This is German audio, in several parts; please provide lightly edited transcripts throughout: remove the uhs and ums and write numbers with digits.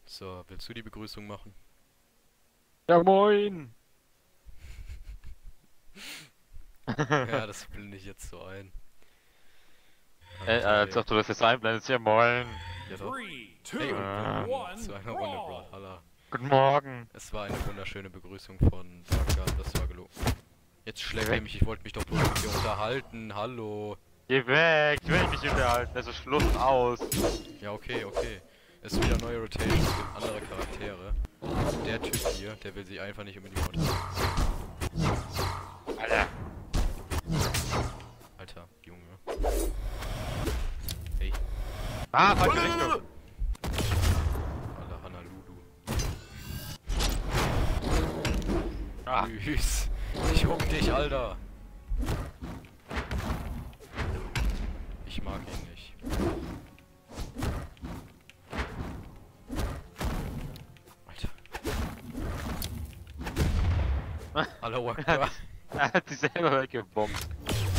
So, willst du die Begrüßung machen? Ja, moin! Ja, das blende ich jetzt so ein. Als ob du das jetzt einblendest. Ja, moin! Ja doch. 3, 2, Hey und willkommen 1, zu einer Runde brawl! Brawlhalla. Guten Morgen! Es war eine wunderschöne Begrüßung von Darkguard, das war gelogen. Jetzt schlägt er mich, ich wollte mich doch bloß mit dir unterhalten, hallo. Geh weg! Ich will nicht mich unterhalten, also Schluss aus! Ja, okay, okay. Es ist wieder neue Rotation, es gibt andere Charaktere. Der Typ hier, der will sich einfach nicht unbedingt unterhalten. Alter! Alter, Junge. Hey, Ah, falsche Richtung! Alter, Hanalulu. Ah, Tschüss. Ich huck dich, Alter. Ich mag ihn nicht. Alter. Hallo, Akbar. er hat sich selber weggebombt.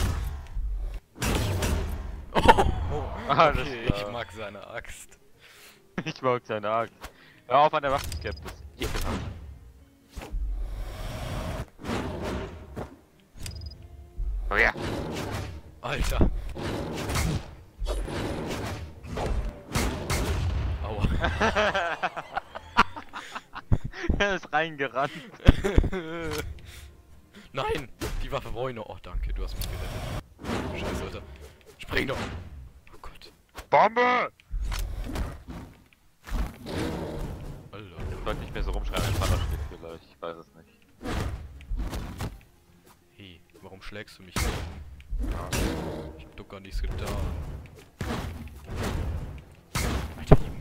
Oh, Alles okay, klar. ich mag seine Axt. Ich mag seine Angst. Hör auf an der Waffe zu kämpfen, das ist ekelhaft. Oh ja! Alter. Aua. Er ist reingerannt. Nein, die Waffe Woine. Oh, danke, du hast mich gerettet. Scheiße, Alter. Spring doch. Oh Gott. Bombe! Alter. Ich sollte nicht mehr so rumschreien, ein Vater steht vielleicht, ich weiß es nicht. Hey, warum schlägst du mich denn? Ich hab doch gar nichts getan. Alter, Junge.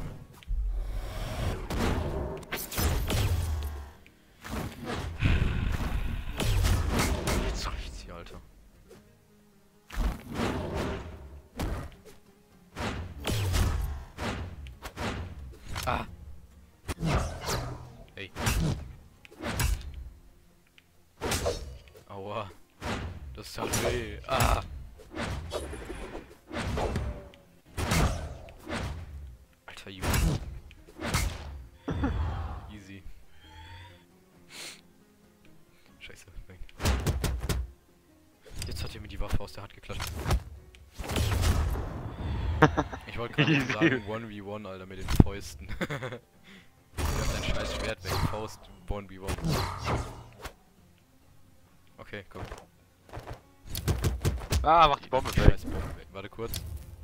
Jetzt reicht's hier, Alter. Ah! Hey. Aua. Das tat weh. Ah! Alter Junge. Easy. Scheiße. Nein. Jetzt hat er mir die Waffe aus der Hand geklatscht. Ich wollte gerade Easy. sagen 1v1, Alter, mit den Fäusten. Wirf dein scheiß Schwert weg. Faust 1v1. Okay, komm. Ah, mach die Bombe weg. Scheiß Bombe weg. Warte kurz.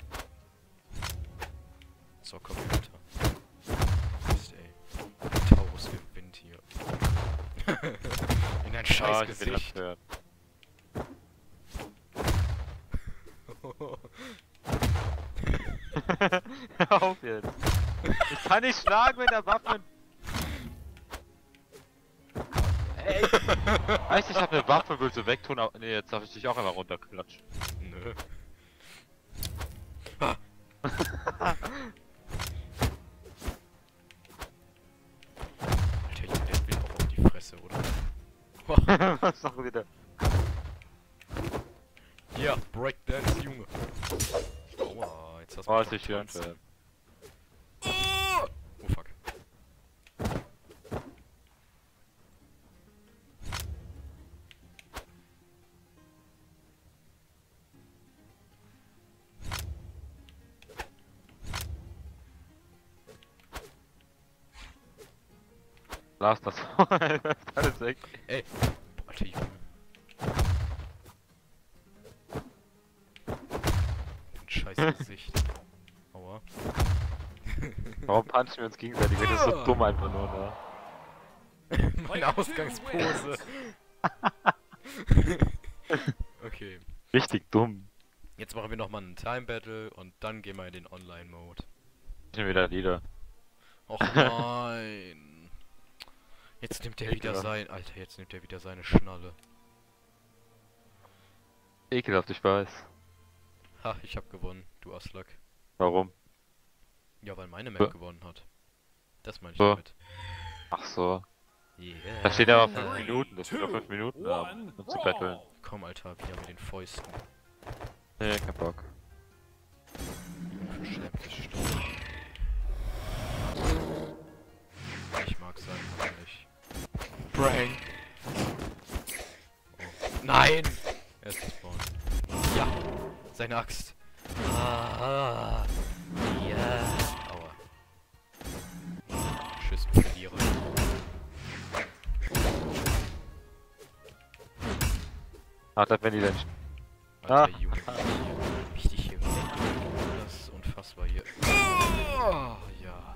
So, komm, Alter. Mist, ey. Taurus gewinnt hier. In ein scheiß Ich bin Gesicht. abgehört. Hör auf jetzt. Ich kann nicht schlagen mit der Waffe. Ey. Weißt du, ich hab eine Waffe, willst du wegtun, aber nee, jetzt darf ich dich auch einmal runterklatschen. Nö. Ah. Alter, Junge, der will auch auf die Fresse, oder? Was machen wir da? Ja, Breakdance, Junge. Aua, jetzt hast du Oh, mich ist nicht schön. vertanzt. Oh, fuck. Lass das. Alles weg. Ey, boah, Alter, Junge. Ein scheiß Gesicht. Aua. Warum punchen wir uns gegenseitig? Das ist so dumm einfach nur, ne? Meine Ausgangspose. Okay. Richtig dumm. Jetzt machen wir nochmal einen Time Battle und dann gehen wir in den Online-Mode. Schon wieder Lieder. Och nein. Jetzt nimmt er wieder Ja. sein. Alter, jetzt nimmt er wieder seine Schnalle. Ekelhaft, ich weiß. Ha, ich hab gewonnen, du Aslak. Warum? Ja, weil meine Ja. Map gewonnen hat. Das meine ich So. damit. Ach so. Yeah. Da steht aber 5 3, Minuten, das steht doch 5 Minuten da, 1, um zu battlen. brawl! Komm, Alter, wieder mit den Fäusten. Nee, kein Bock. Unverschämte Steuer. Frank. Nein! Er ist gespawnt. Ja! Seine Axt. Ah, ja. Aua. Tschüss, du Verlierer. Hat er wenn die denn. Alter Junge, wie ich dich hier weg. Das ist unfassbar hier. Oh, ja.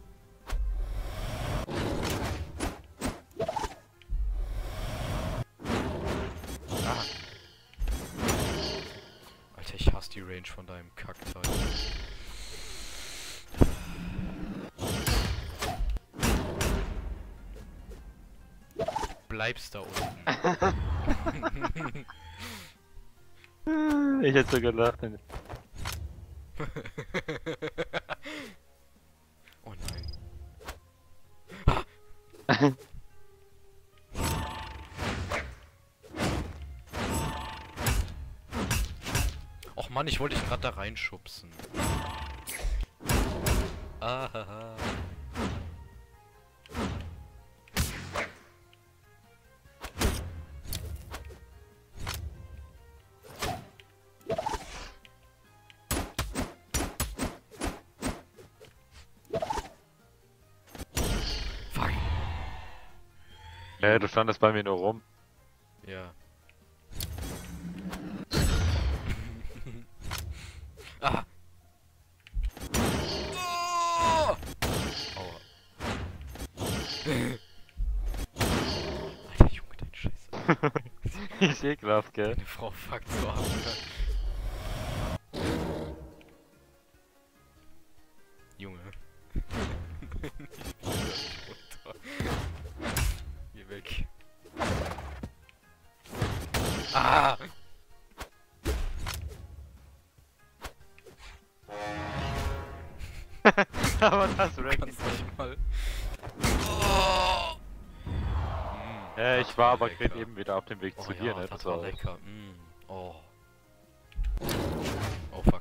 Ah. Alter, ich hasse die Range von deinem Kackteil. Bleibst da unten. Ich hätte so gelacht. Oh nein. Och Mann, ich wollte dich gerade da reinschubsen. Ahaha. Fuck. Du standest bei mir nur rum. Ja. Ah. Oh! Aua. Alter Junge, dein Scheiße. Ich ekelhaft, gell? Eine Frau fuckt so ab. Junge. Ich bin nicht runter. Geh weg. Ah! Aber das Du rankt kannst nicht mal. ich war aber lecker. gerade eben wieder auf dem Weg zu dir, Ja, ne? das war war lecker. Oh. Oh fuck.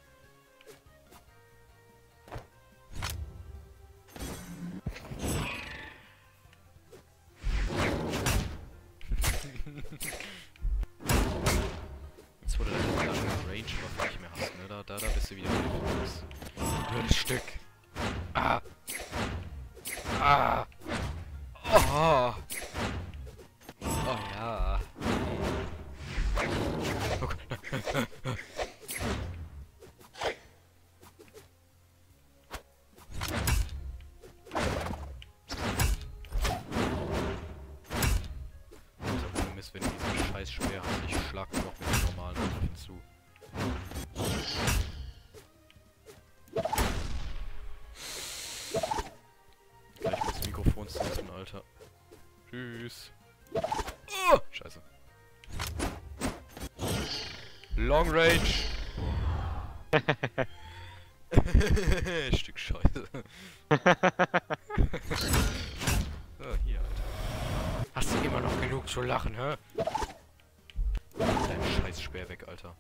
Jetzt wurde deine lange Range-Waffe nicht mehr hast, ne? Da bist du wieder hilflos. Blödes Stück. Ah! Ah! Oh! Oh ja. Oh Gott. Also ohne Mist, wenn du diesen scheiß Speer hast, ich schlag noch mit den normalen Angriffen zu. Gleich mit dem Mikrofon setzen, Alter. Tschüss. Oh, scheiße. Long Range. Stück Scheiße. So, hier, Alter. Hast du immer noch genug zu lachen, hä? Dein scheiß Speer weg, Alter.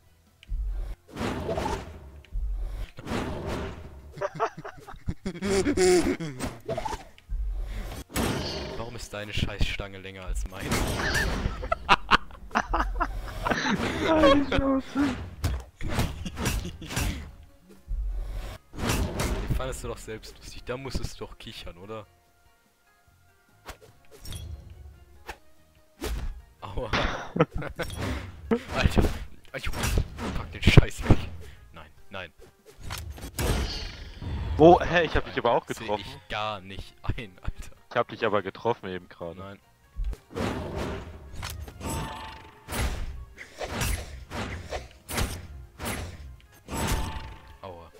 Warum ist deine Scheißstange länger als meine? Den fandest du doch selbst lustig. Da musstest du doch kichern, oder? Aua. Alter. Alter. Pack den Scheiß weg. Nein, nein. Oh, hä, ich hab dich aber auch Seh getroffen. ich gar nicht ein, Alter. Ich hab dich aber getroffen eben gerade. Nein. Aua.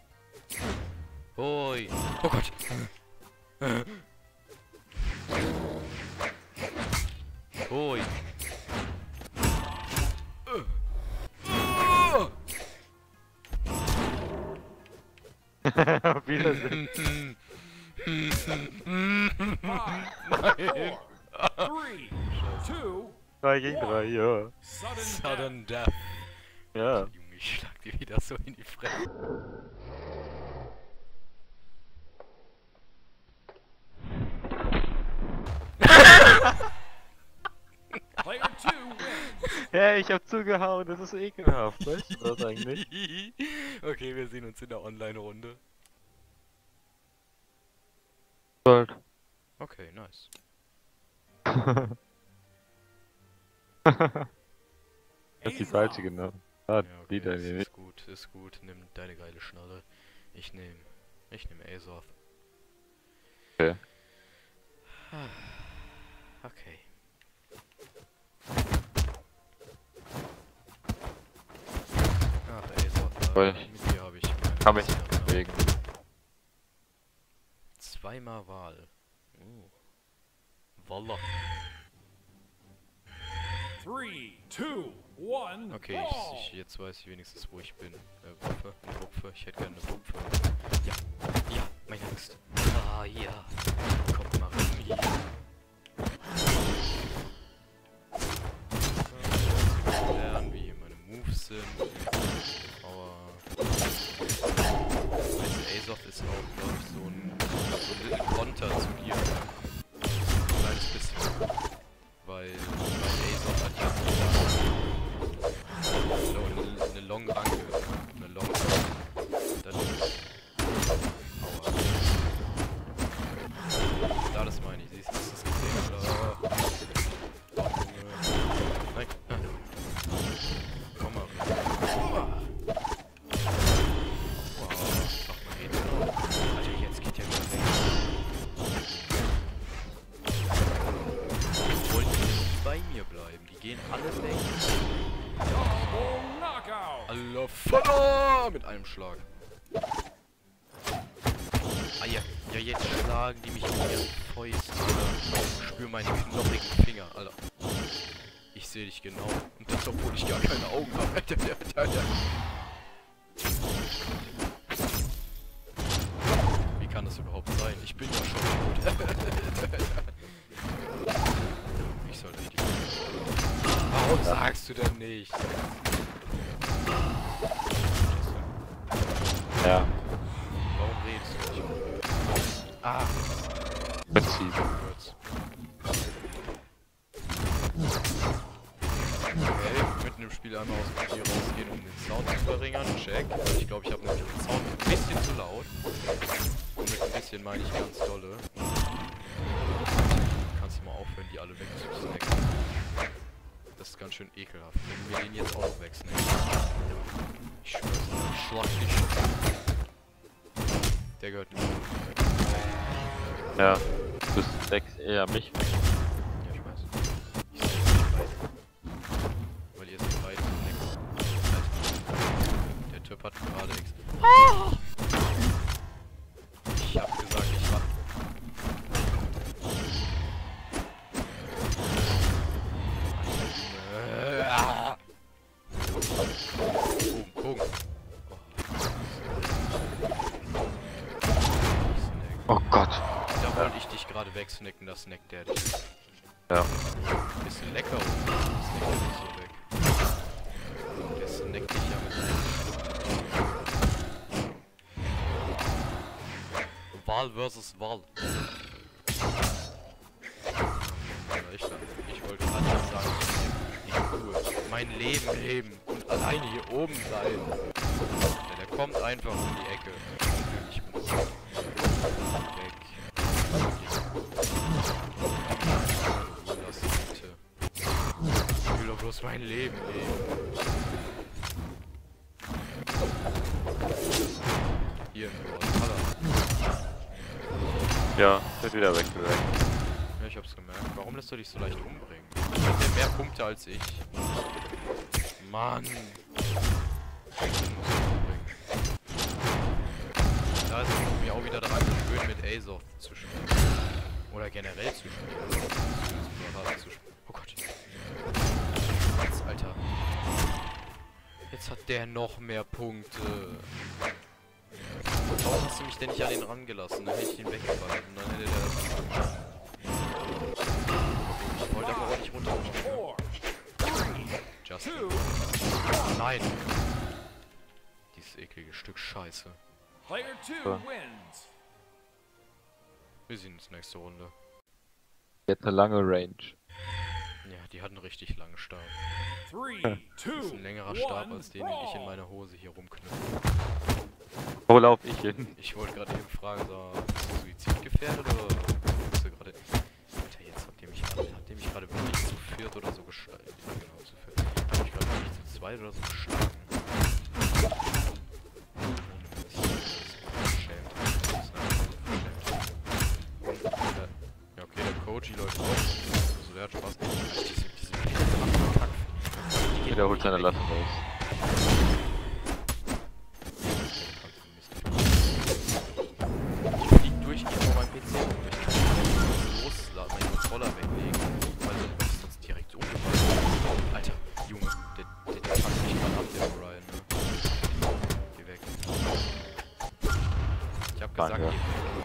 Hoi. Oh Gott. Hoi. Auf Wiedersehen. Nein. 3, 2, 3 gegen 3, ja. Sudden Death. Ja. Junge, ich schlag dir wieder so in die Fresse. Player 2 wins. Hey, ich hab zugehauen, das ist ekelhaft. Weißt du das eigentlich? Okay, wir sehen uns in der Online-Runde. Gold. Okay, nice. Das ist die falsche genommen. Ah, Ja, okay, die da ist, nicht. ist gut. Nimm deine geile Schnalle. Ich nehm Azoth. Okay. Okay. Ach, Azoth, Voll. mit dir habe ich meine Kann mich besten nicht Erinnerungen. bewegen. Zweimal Wahl. Walla. 3, 2, 1. Okay, jetzt weiß ich wenigstens, wo ich bin. Wupfe, eine Wupfe. Ich hätte gerne eine Wupfe. Ja, ja, meine Angst. Ah, ja. Kommt mal rein. Lernen, wie hier meine Moves sind. Aber... Azoth ist auch, glaube ich, so ein Little Konter zu dir. Ein kleines bisschen. Weil Azoth hat ja eine Long Anke. Eine Long Anke. Das ist... Aua. Da, das meine ich. Siehst du, ist das gesehen, oder? Nein, nein. Komm mal. Wow, mach mal geht genau. Alter, jetzt geht ja wieder weg. Die wollten nicht bei mir bleiben. Die gehen alle weg. Double knockout. Alter Vater! Mit einem Schlag. Ah ja, ja, jetzt schlagen die mich mit ihren Fäusten, Alter. Ich spür meine knochigen Finger, Alter. Ich sehe dich genau. Und das, obwohl ich gar keine Augen habe. Alter, Alter. Wie kann das überhaupt sein? Ich bin ja schon tot. Ich soll richtig... Warum sagst du denn nicht? Ja, Warum redest du nicht? Ah, Prinzip. kurz. Okay, mitten im Spiel einmal aus dem Spiel rausgehen, um den Sound zu verringern. Check. Ich glaube, ich habe nämlich den Sound ein bisschen zu laut. Und mit ein bisschen meine ich ganz dolle. Kannst du mal aufhören, die alle wegzusnacken. Das ist ganz schön ekelhaft. Wenn wir den jetzt auch noch wegsnacken. Ich schwör's dir, ich schlag dich. Der gehört nicht. Ja, du stackst eher mich. Ja, ich weiß. Ich sehe nicht beide. Weil ihr seid beide so lecker. Alter. Der Typ hat gerade X. Ich hab gesagt, ich war. Bogen. Oh Gott. Da wollte ich dich gerade wegsnacken, da snackt der dich. Ja. Bisschen lecker und snackt er dich so weg. Der snackt dich ja mit seinem Wal versus Wal. Ich wollte anders sagen, ich tue mein Leben leben und alleine hier oben sein. Ja, der kommt einfach um die Ecke. Ich bin weg. Lass bitte. Ich will doch bloß mein Leben leben. Hier in Valhalla. Ja, wird wieder weggegangen. Ja, ich hab's gemerkt. Warum lässt du dich so leicht umbringen? Ich hab ja mehr Punkte als ich. Mann. Da ist es mir auch wieder daran gewöhnt, mit Azoth zu spielen. Oder generell zu spielen. Oh Gott. Jetzt, Alter. Jetzt hat der noch mehr Punkte. Warum hast du mich denn nicht an den rangelassen? Dann hätte ich ihn weggeballert und dann hätte der das nicht gemacht. Ich wollte aber auch nicht runterkommen. 4, Just. 2, Nein! Dieses eklige Stück Scheiße. player 2 So. wins. Wir sehen uns nächste Runde. Jetzt eine lange Range. Ja, die hat einen richtig langen Stab. 3, Das 2, ist ein längerer Stab 1, als den ich in meiner Hose hier rumknüpfe. Wo lauf ich hin? Ich wollte gerade eben fragen, so, bist du suizidgefährdet oder bist du gerade... Alter, jetzt habt ihr mich gerade wirklich zu viert oder so geschlagen. Ja, genau, zu viert. Habt ihr mich gerade wirklich zu zweit oder so geschlagen. Ohne Mist. Das ist unverschämt. Das ist einfach unverschämt. Ja, okay, der Koji läuft raus. Also der hat Spaß. Jeder holt seine Latte raus. Ich flieg durchgehend vor meinem PC rum. Ich kann nicht losladen, meinen Controller weglegen, weil sonst direkt so umgefallen. Alter, Junge, der packt mich gerade ab, der Orion, ne? Geh weg. Ich hab gesagt, Danke. geh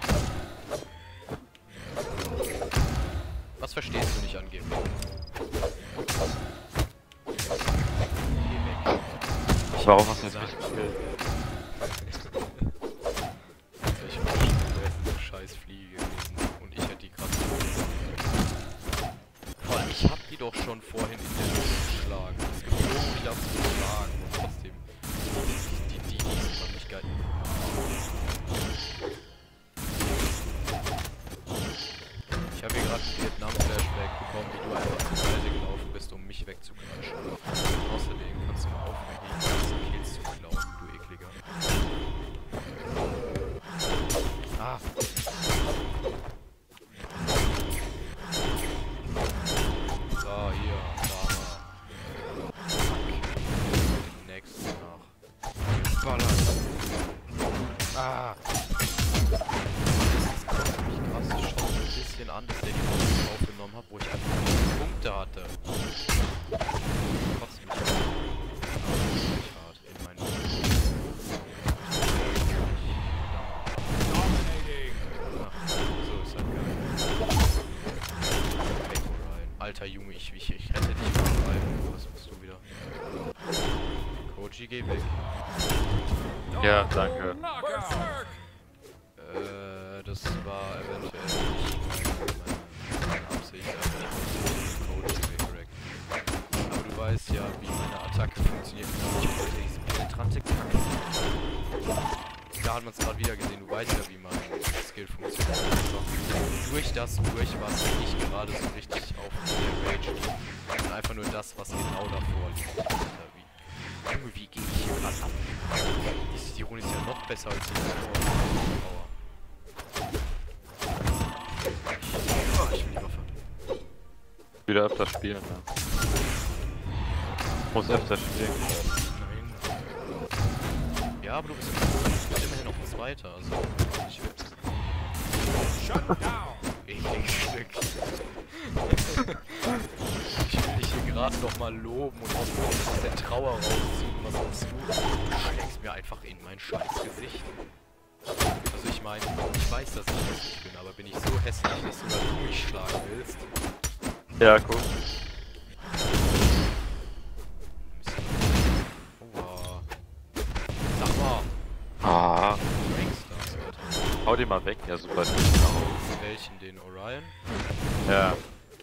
weg. Was verstehst du nicht an geh weg? Geh weg. Warum hast du jetzt nicht gespielt? Ich war schon eine scheiß Fliege gewesen und ich hätte die gerade. Vor allem, ich hab die doch schon vorhin in der Luft geschlagen. Es gibt so mich abzuschlagen und trotzdem. Die ist noch nicht geil. Ich habe hier gerade ein Vietnam-Flashback bekommen, wie du einfach zur Seite gelaufen bist, um mich wegzuklatschen. Außerdem kannst du mal aufhören, hier die ganzen Kills zu klauen, du ekliger. Ah. So, hier, Dama. Den nächsten nach. Ballern. Ah. Das kommt mich krass schon ein bisschen an, dass der die Folge aufgenommen hat, wo ich einfach nur Punkte hatte. Kotzt mich an. Richtig hart in meinen Dominating. Ach, so ist halt geil. Weg, Orion. Alter Junge, ich rette dich von Orion. Was machst du wieder? Koji, geh weg. Ja, danke. Knockout. Das war eventuell nicht meine Absicht, aber ich wollte den Koji wegrecken. Aber du weißt ja, wie meine Attacke funktioniert. Ich wollte diese penetrante Kacke. Da hat man es gerade wieder gesehen, du weißt ja, wie mein Skill funktioniert. Einfach durch das, durch was ich gerade so richtig auf der Rage liege. Und einfach nur das, was genau davor liegt. Alter, Junge, wie gehe ich hier gerade ab? Die Runde ist ja noch besser als die davor. Aua. Ich will die Waffe. Wieder öfter spielen, ne? Muss öfter spielen. Nein. Ja, aber du bist immerhin noch ein Zweiter, also ich will... Shut down. Ekliges Stück. Ich will dich hier gerade noch mal loben und aus der Trauer rausziehen. Was sagst du? Du schlägst mir einfach in mein scheiß Gesicht. Also ich meine, ich weiß, dass ich hässlich bin, aber bin ich so hässlich, dass sogar du mich schlagen willst? Ja, cool. Oh, sag mal. Ah, Gangsters, Alter. hau den mal weg, ja super. Welchen? Den Orion? Ja.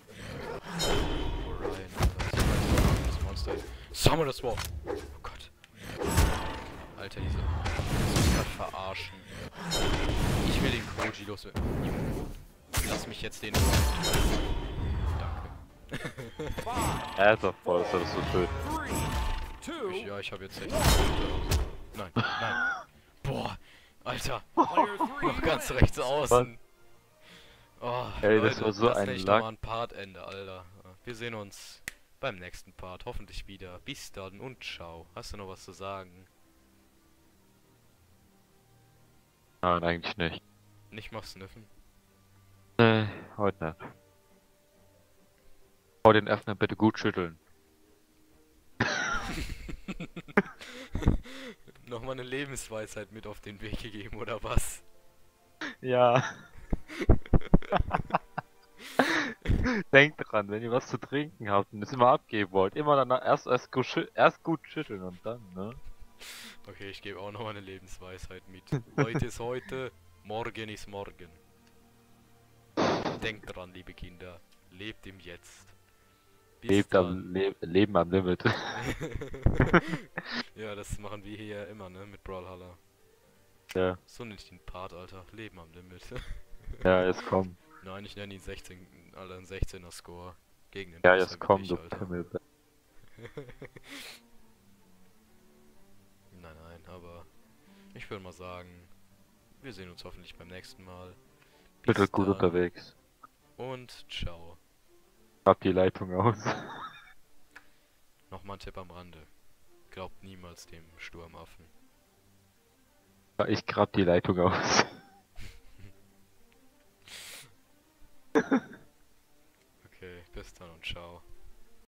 Orion, Alter. Ich weiß doch nicht, das Monster ist. Summon das Wall! Oh Gott. Alter, diese... Das mich grad verarschen. Ich will den Koji loswerden. Lass mich jetzt den... Danke. Er ist doch voll, ist das so schön. 3, 2, Ja, ich habe jetzt echt... Also. Nein, nein. Boah, Alter. player 3 Noch ganz wins. rechts außen. Oh, Ey, das Leute, war so lass ein nicht Lack. nochmal ein Partende, Alter. Wir sehen uns beim nächsten Part. Hoffentlich wieder. Bis dann und ciao. Hast du noch was zu sagen? Nein, eigentlich nicht. Nicht mal sniffen? Nee, heute nicht. Hau den Öffner bitte gut schütteln. Nochmal eine Lebensweisheit mit auf den Weg gegeben, oder was? Ja. Denkt dran, wenn ihr was zu trinken habt und es immer abgeben wollt, immer danach erst gut schütteln und dann, ne? Okay, ich gebe auch noch eine Lebensweisheit mit. Heute ist heute, morgen ist morgen. Denkt dran, liebe Kinder. Lebt im Jetzt. Bis dann. Leben am Limit. Ja, das machen wir hier immer, ne? Mit Brawlhalla. Ja, So nenne ich den Part, Alter. Leben am Limit. ja, jetzt komm. Nein, ich nenne ihn 16, Alter, ein 16er Score. Gegen den Ja, Boss jetzt halt komm, wie du dich, Alter. Pimmel. Nein, nein, aber ich würde mal sagen, wir sehen uns hoffentlich beim nächsten Mal. Bitte Bis gut dann unterwegs. und ciao. Hab die Leitung aus. Nochmal ein Tipp am Rande. Glaubt niemals dem Sturmaffen. Ja, ich grab die Leitung aus. Okay, bis dann und ciao.